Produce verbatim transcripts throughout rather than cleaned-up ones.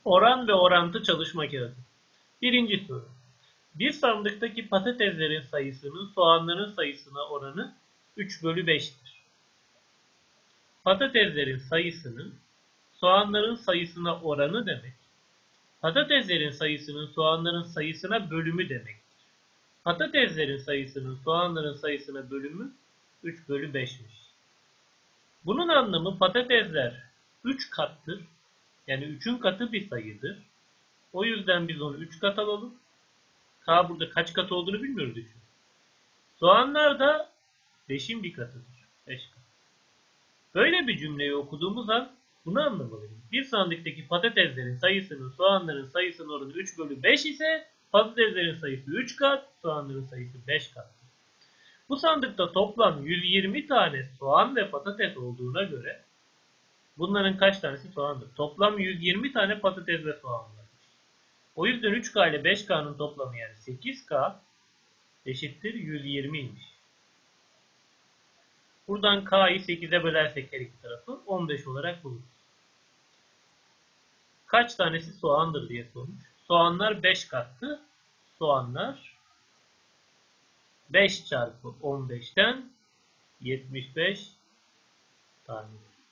Oran ve orantı çalışma kağıdı. Birinci soru. Bir sandıktaki patateslerin sayısının soğanların sayısına oranı üç bölü beş'tir. Patateslerin sayısının soğanların sayısına oranı demek, patateslerin sayısının soğanların sayısına bölümü demektir. Patateslerin sayısının soğanların sayısına bölümü üç bölü beş'miş. Bunun anlamı patatesler üç kattır. Yani üçün katı bir sayıdır. O yüzden biz onu üç kat alalım. K burada kaç kat olduğunu bilmiyoruz çünkü. Soğanlar da beş'in bir katıdır. beş kat. Böyle bir cümleyi okuduğumuz an bunu anlamalıyız. Bir sandıktaki patateslerin sayısının soğanların sayısının oranı üç bölü beş ise patateslerin sayısı üç kat, soğanların sayısı beş kat. Bu sandıkta toplam yüz yirmi tane soğan ve patates olduğuna göre bunların kaç tanesi soğandır? Toplam yüz yirmi tane patates ve soğan var. O yüzden üç K ile beş K'nın toplamı yani sekiz K eşittir yüz yirmi'ymiş. Buradan K'yı sekiz'e bölersek her iki tarafı on beş olarak buluruz. Kaç tanesi soğandır diye sormuş. Soğanlar beş kattı. Soğanlar beş çarpı on beş'ten yetmiş beş tane.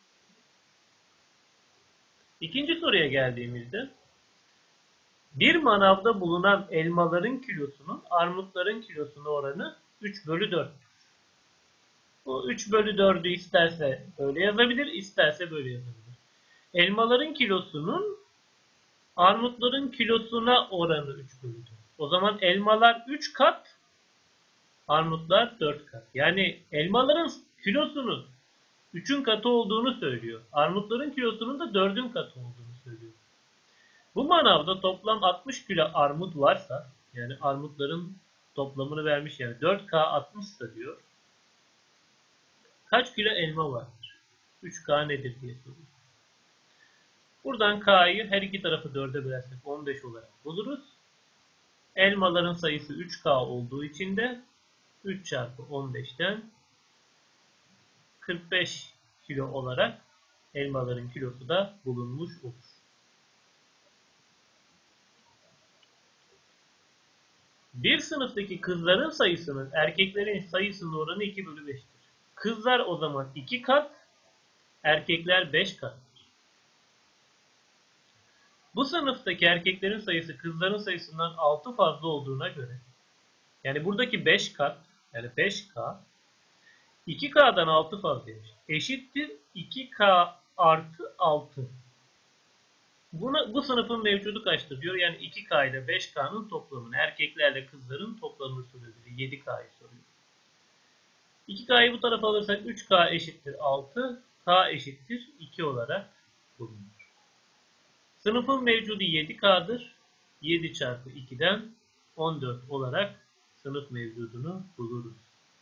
İkinci soruya geldiğimizde bir manavda bulunan elmaların kilosunun armutların kilosuna oranı üç bölü dört'tür. Bu üç bölü dört'ü isterse böyle yazabilir, isterse böyle yazabilir. Elmaların kilosunun armutların kilosuna oranı üç bölü dört. O zaman elmalar üç kat, armutlar dört kat. Yani elmaların kilosunun üçün katı olduğunu söylüyor. Armutların kilosunun da dörd'ün katı olduğunu söylüyor. Bu manavda toplam altmış kilo armut varsa, yani armutların toplamını vermiş yani dört K altmış ise diyor. Kaç kilo elma vardır? üç K nedir diye soruyor. Buradan K'yı her iki tarafı dört'e bölersek on beş olarak buluruz. Elmaların sayısı üç K olduğu için de üç çarpı on beş'ten kırk beş kilo olarak elmaların kilosu da bulunmuş olur. Bir sınıftaki kızların sayısının erkeklerin sayısının oranı iki bölü beş'tir. Kızlar o zaman iki kat, erkekler beş kattır. Bu sınıftaki erkeklerin sayısı kızların sayısından altı fazla olduğuna göre, yani buradaki beş kat, yani beş K, iki K'dan altı fazlaymış. Eşittir iki K artı altı. Buna, bu sınıfın mevcudu kaçtır diyor. Yani iki K ile beş K'nın toplamını, erkeklerle kızların toplamını soruyor. yedi K'yı soruyor. iki K'yı bu tarafa alırsak üç K eşittir altı, K eşittir iki olarak bulunur. Sınıfın mevcudu yedi K'dır. yedi çarpı iki'den on dört olarak sınıf mevcudunu buluruz.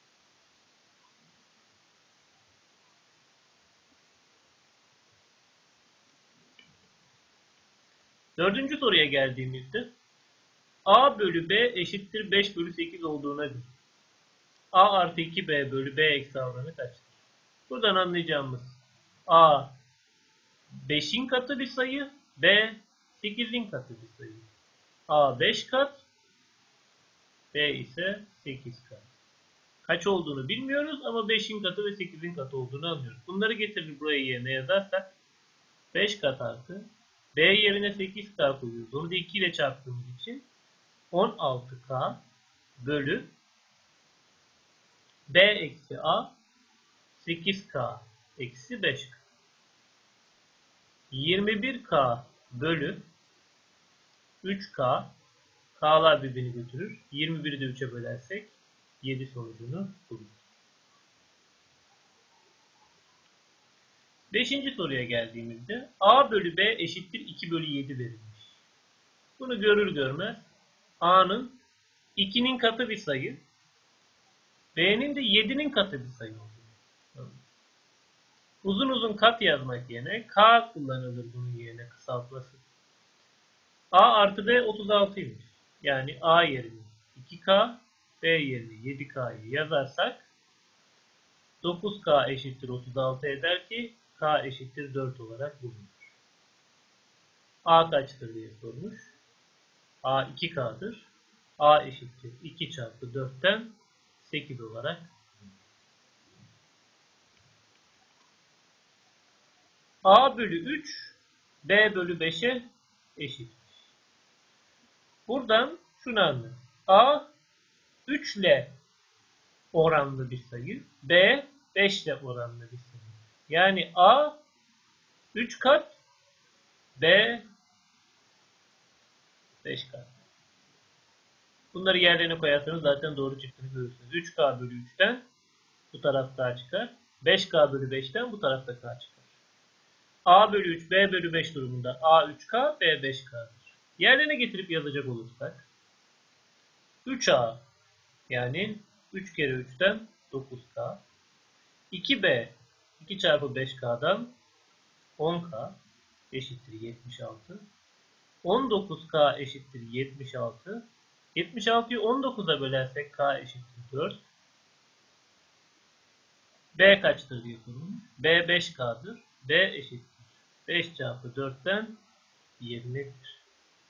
Dördüncü soruya geldiğimizde A bölü B eşittir beş bölü sekiz olduğuna göre A artı iki B bölü B eksi A oranı kaçtır? Buradan anlayacağımız A beş'in katı bir sayı, B sekiz'in katı bir sayı. A beş kat, B ise sekiz kat. Kaç olduğunu bilmiyoruz ama beş'in katı ve sekiz'in katı olduğunu anlıyoruz. Bunları getirir buraya yerine yazarsak beş kat artı B yerine sekiz K koyuyoruz. Onu da iki ile çarptığımız için on altı K bölü B eksi A sekiz K eksi beş K. yirmi bir K bölü üç K, K'lar birbirini götürür. yirmi bir'i de üç'e bölersek yedi sonucunu buluruz. Beşinci soruya geldiğimizde A bölü B eşittir iki bölü yedi verilmiş. Bunu görür görmez A'nın iki'nin katı bir sayı, B'nin de yedi'nin katı bir sayı olduğunu. Uzun uzun kat yazmak yerine K kullanılır bunun yerine kısaltması. A artı B otuz altıymış. Yani A yerine iki K, B yerine yedi K'yı yazarsak dokuz K eşittir otuz altı eder ki K eşittir dört olarak bulunur. A kaçtır diye sormuş. A iki K'dır. A eşittir iki çarpı dörtten sekiz olarak. A bölü üç B bölü beşe eşit. Buradan şunu anladım. A üç ile oranlı bir sayı. B beş ile oranlı bir sayı. Yani A üç kat, B beş kat. Bunları yerlerine koyarsanız zaten doğru çıktığını görürsünüz. üç K bölü üçten bu taraf K çıkar. beş K bölü beşten bu tarafta K çıkar. A bölü üç, B bölü beş durumunda A üç K, B beş K'dır. Yerlerine getirip yazacak olursak üç A yani üç kere üçten dokuz K. iki B iki çarpı beş K'dan on K eşittir yetmiş altı. on dokuz K eşittir yetmiş altı. yetmiş altıyı on dokuza bölersek K eşittir dört. B kaçtır diye sorulmuş. B beş K'dır. B eşittir beş çarpı dörtten yirmidir.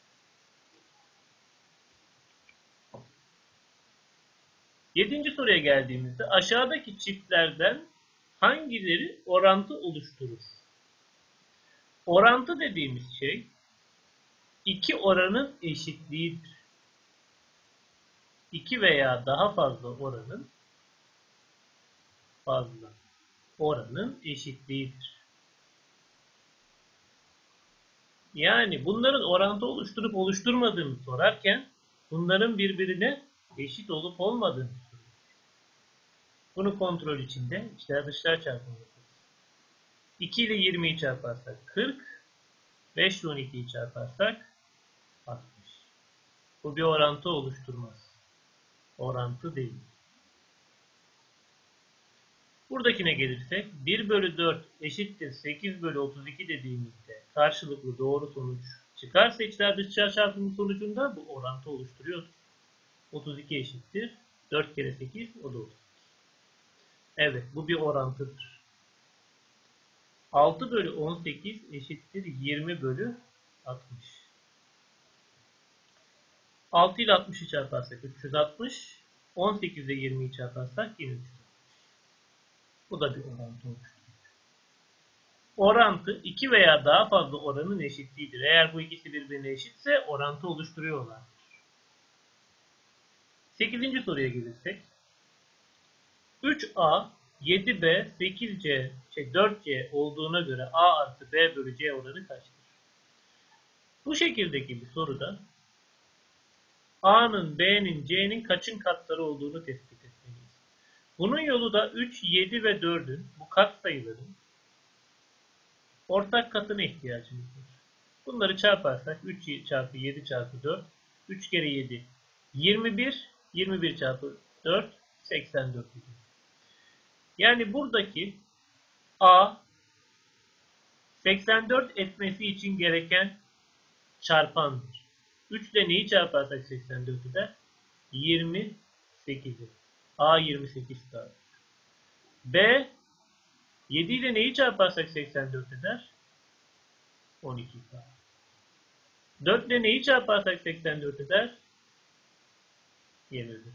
Yedinci soruya geldiğimizde aşağıdaki çiftlerden hangileri orantı oluşturur? Orantı dediğimiz şey iki oranın eşitliğidir. İki veya daha fazla oranın fazla oranın eşitliğidir. Yani bunların orantı oluşturup oluşturmadığını sorarken bunların birbirine eşit olup olmadığını soruyor. Bunu kontrol içinde içler dışlar çarpımı yapıyoruz. iki ile yirmiyi çarparsak kırk, beş ile on ikiyi çarparsak altmış. Bu bir orantı oluşturmaz. Orantı değil. Buradakine gelirsek bir bölü dört eşittir sekiz bölü otuz iki dediğimizde karşılıklı doğru sonuç çıkarsa içler dışlar çarpımı sonucunda bu orantı oluşturuyordur. otuz iki eşittir dört kere sekiz o da otuz iki. Evet bu bir orantıdır. altı bölü on sekiz eşittir yirmi bölü altmış. altı ile altmışı çarparsak üç yüz altmış. on sekiz ile yirmiyi çarparsak yine üç yüz altmış. Bu da bir orantı oluşturuyor. Orantı iki veya daha fazla oranın eşitliğidir. Eğer bu ikisi birbirine eşitse orantı oluşturuyorlardır. sekizinci soruya gelirsek. üç A, yedi B, sekiz C, şey dört C olduğuna göre A artı B bölü C oranı kaçtır? Bu şekildeki bir soruda A'nın, B'nin, C'nin kaçın katları olduğunu tespit etmeliyiz. Bunun yolu da üç, yedi ve dördün bu katsayıların ortak katına ihtiyacımız var. Bunları çarparsak üç çarpı yedi çarpı dört, üç kere yedi, yirmi bir, yirmi bir çarpı dört, seksen dört. Yani buradaki A seksen dört etmesi için gereken çarpandır. üç ile neyi çarparsak seksen dört eder? yirmi sekizi. A yirmi sekiz K. B yedi ile neyi çarparsak seksen dört eder? on iki K. dört ile neyi çarparsak seksen dört eder? yirmi bir.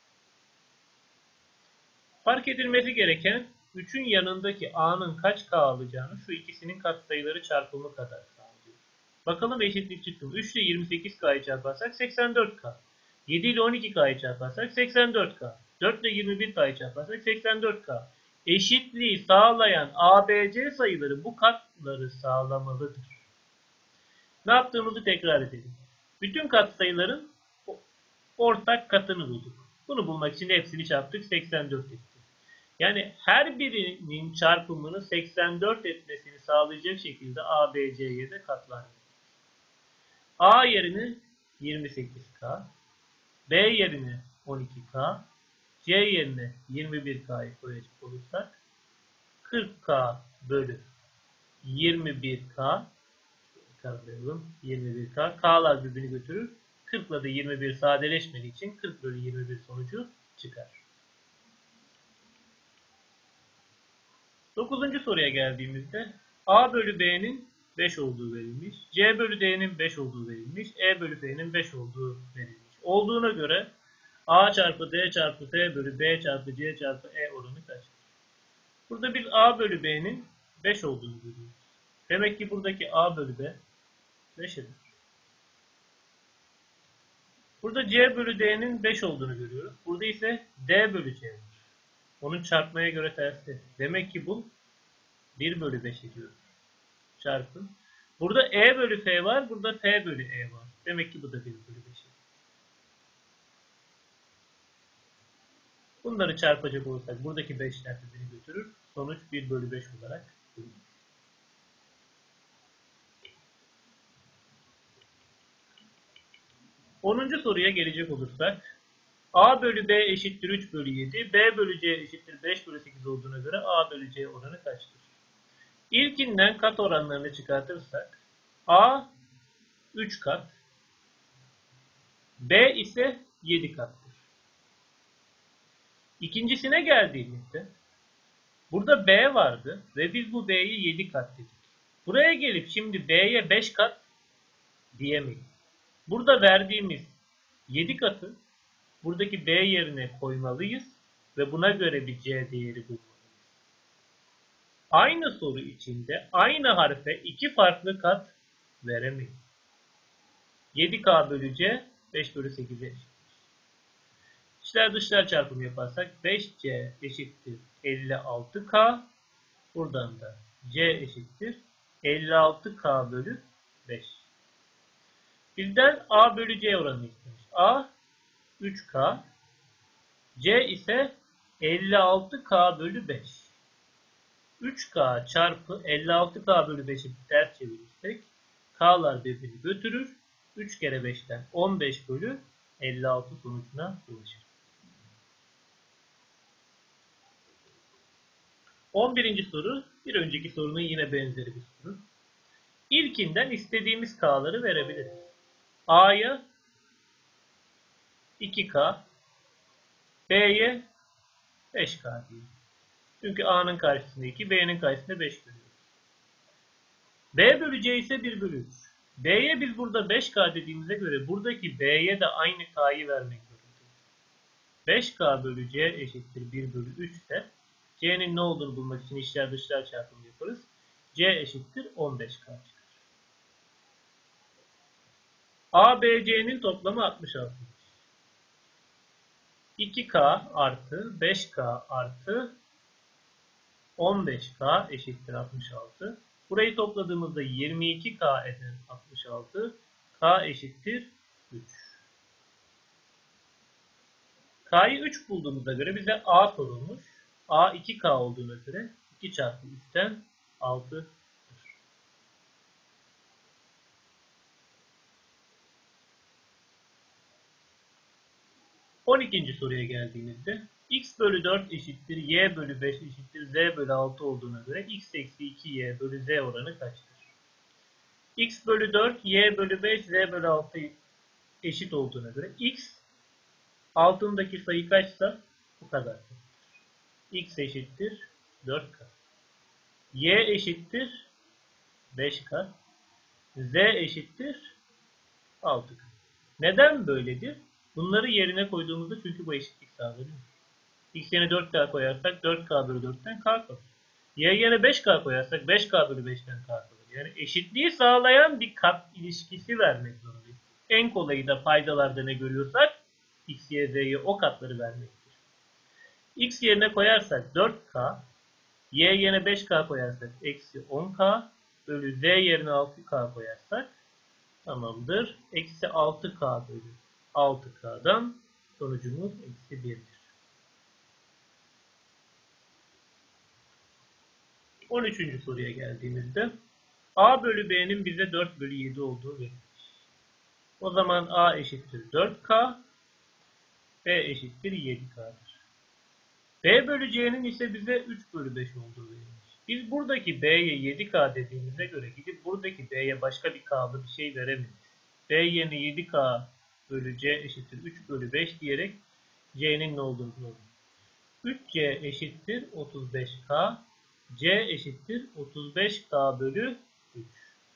Fark edilmesi gereken üçün yanındaki A'nın kaç K alacağını şu ikisinin katsayıları çarpımı kadar sağlıyor. Bakalım eşitlik çıktı mı? üç ile yirmi sekiz K'yı çarparsak seksen dört K. yedi ile on iki K'yı çarparsak seksen dört K. dört ile yirmi bir K'yı çarparsak seksen dört K. Eşitliği sağlayan A B C sayıları bu katları sağlamalıdır. Ne yaptığımızı tekrar edelim. Bütün katsayıların ortak katını bulduk. Bunu bulmak için hepsini çarptık. seksen dört etti. Yani her birinin çarpımını seksen dört etmesini sağlayacak şekilde A, B, C'ye de katlar. A yerine yirmi sekiz K, B yerine on iki K, C yerine yirmi bir K'yı koyacak olursak kırk K bölü yirmi bir K kazanalım. yirmi bir K. K'lar birbirini götürür. kırk ile de yirmi bir sadeleşmediği için kırk bölü yirmi bir sonucu çıkar. dokuzuncu soruya geldiğimizde A bölü B'nin beş olduğu verilmiş. C bölü D'nin beş olduğu verilmiş. E bölü F'nin beş olduğu verilmiş. Olduğuna göre A çarpı D çarpı F bölü B çarpı C çarpı E oranı kaçtır? Burada biz A bölü B'nin beş olduğunu görüyoruz. Demek ki buradaki A bölü B beş eder. Burada C bölü D'nin beş olduğunu görüyoruz. Burada ise D bölü C var. Onun çarpmaya göre tersi. Demek ki bu bir bölü beş ediyor. Çarpı. Burada E bölü F var. Burada F bölü E var. Demek ki bu da bir bölü beş. Bunları çarpacak olursak buradaki beşler birbirini götürür. Sonuç bir bölü beş olarak bulunur. onuncu soruya gelecek olursak A bölü B eşittir üç bölü yedi, B bölü C eşittir beş bölü sekiz olduğuna göre A bölü C oranı kaçtır? İlkinden kat oranlarını çıkartırsak A üç kat, B ise yedi kattır. İkincisine geldiğimizde burada B vardı ve biz bu B'yi yedi kat dedik. Buraya gelip şimdi B'ye beş kat diyemeyiz. Burada verdiğimiz yedi katı buradaki B yerine koymalıyız ve buna göre bir C değeri bulmalıyız. Aynı soru içinde aynı harfe iki farklı kat veremeyiz. yedi K bölü C beş bölü sekize eşittir. İçler dışlar çarpımı yaparsak beş C eşittir elli altı K. Buradan da C eşittir elli altı K bölü beş. Bizden A bölü C oranını istemiş. A üç K. C ise elli altı K bölü beş. üç K çarpı elli altı K bölü beşi ters çevirirsek K'lar birbirini götürür. üç kere beşten on beş bölü elli altı sonucuna ulaşır. on birinci soru bir önceki sorunun yine benzeri bir soru. İlkinden istediğimiz K'ları verebiliriz. A'ya iki K, B'ye beş K diyelim. Çünkü A'nın karşısında iki, B'nin karşısında beş görüyoruz. B bölü C ise bir bölü üç. B'ye biz burada beş K dediğimize göre buradaki B'ye de aynı K'yı vermek zorundayız. beş K bölü C eşittir bir bölü üç ise C'nin ne olduğunu bulmak için içler dışlar çarpımı yaparız. C eşittir on beş K çıkar. A, B, C'nin toplamı altmış altı. iki K artı beş K artı on beş K eşittir altmış altı. Burayı topladığımızda yirmi iki K eder altmış altı. K eşittir üç. K'yı üç bulduğumuza göre bize A sorulmuş. A iki K olduğuna göre iki çarpı üçten altıdır. on ikinci soruya geldiğimizde x bölü dört eşittir y bölü beş eşittir z bölü altı olduğuna göre x eksi iki y bölü z oranı kaçtır? X bölü dört, y bölü beş, z bölü altı eşit olduğuna göre x altındaki sayı kaçsa bu kadar. X eşittir dört K. Y eşittir beş K. Z eşittir altı K. Neden böyledir? Bunları yerine koyduğumuzda çünkü bu eşitlik sağlanıyor. X yerine dört K koyarsak dört K bölü dörtten K kalır. Y yerine beş K koyarsak beş K bölü beşten K kalır. Yani eşitliği sağlayan bir kat ilişkisi vermek zorundayız. En kolayı da paydalarda ne görüyorsak X, Y, Z'ye o katları vermektir. X yerine koyarsak dört K, Y yerine beş K koyarsak eksi on K, bölü Z yerine altı K koyarsak tamamdır. Eksi altı K bölü altı K'dan sonucumuz eksi birdir. on üçüncü soruya geldiğimizde A bölü B'nin bize dört bölü yedi olduğu verilmiş. O zaman A eşittir dört K, B eşittir yedi K'dır. B bölü C'nin ise bize üç bölü beş olduğu verilmiş. Biz buradaki B'ye yedi K dediğimize göre gidip buradaki B'ye başka bir K'lı bir şey veremeyiz. B yerine yedi K bölü C eşittir üç bölü beş diyerek C'nin ne olduğunu bulalım. üç C eşittir otuz beş K, C eşittir otuz beş K bölü üç.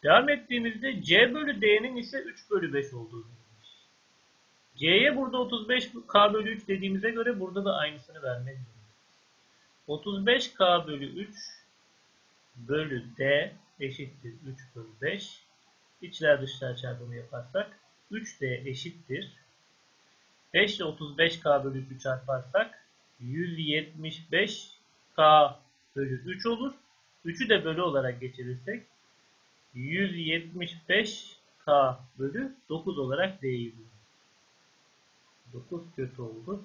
Devam ettiğimizde C bölü D'nin ise üç bölü beş olduğunu verilmiş. C'ye burada otuz beş K bölü üç dediğimize göre burada da aynısını vermek zorunda. otuz beş K bölü üç bölü D eşittir üç bölü beş. İçler dışlar çarpımı yaparsak üç D eşittir. beş ile otuz beş K bölü üçü çarparsak yüz yetmiş beş K bölü üç olur. üçü de bölü olarak geçirirsek yüz yetmiş beş K bölü dokuz olarak D'yi buluruz. dokuz kötü oldu.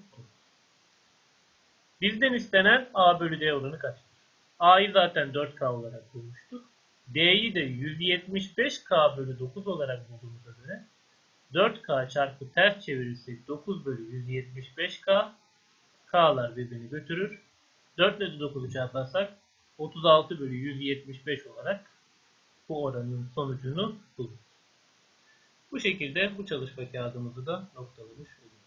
Bizden istenen A bölü D oranı kaçtır? A'yı zaten dört K olarak bulmuştuk. D'yi de yüz yetmiş beş K bölü dokuz olarak bulduğumuza göre dört K çarpı ters çevirirsek dokuz bölü yüz yetmiş beş K, K'lar birbirini götürür. dört ile dokuzu çarparsak otuz altı bölü yüz yetmiş beş olarak bu oranın sonucunu buluruz. Bu şekilde bu çalışma kağıdımızı da noktalamış oluruz.